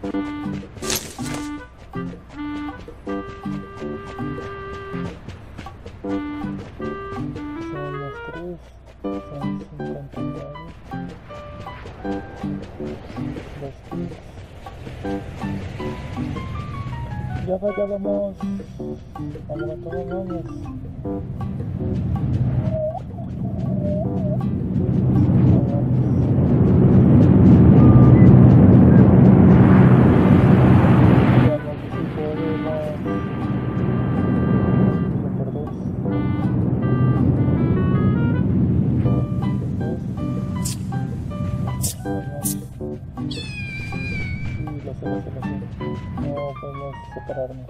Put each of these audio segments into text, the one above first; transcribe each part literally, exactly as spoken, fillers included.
Son los tres, son cincuenta grados. Los clics. Ya va, ya vamos. Vamos, vamos, vamos. No podemos separarnos.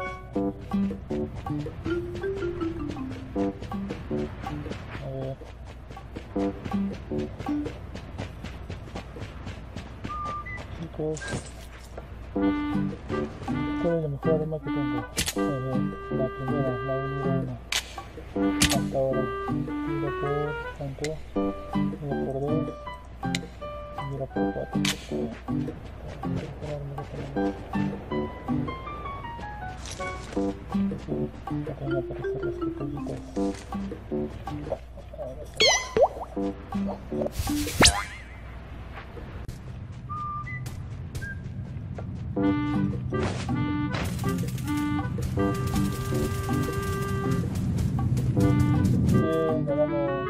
A ver. Chicos, ¿cuál es la mejor arma que tengo? A ver, la primera, la número uno. Hasta ahora. Mira por tanto. Mira por dos. Mira por cuatro. Acá van a aparecer las pequeñitas. Bien, ganamos.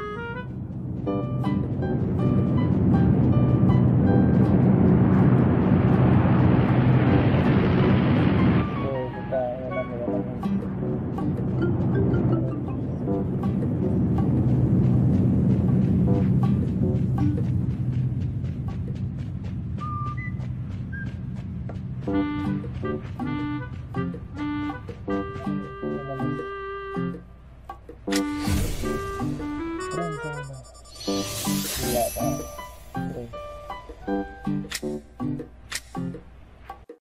Ya, tres.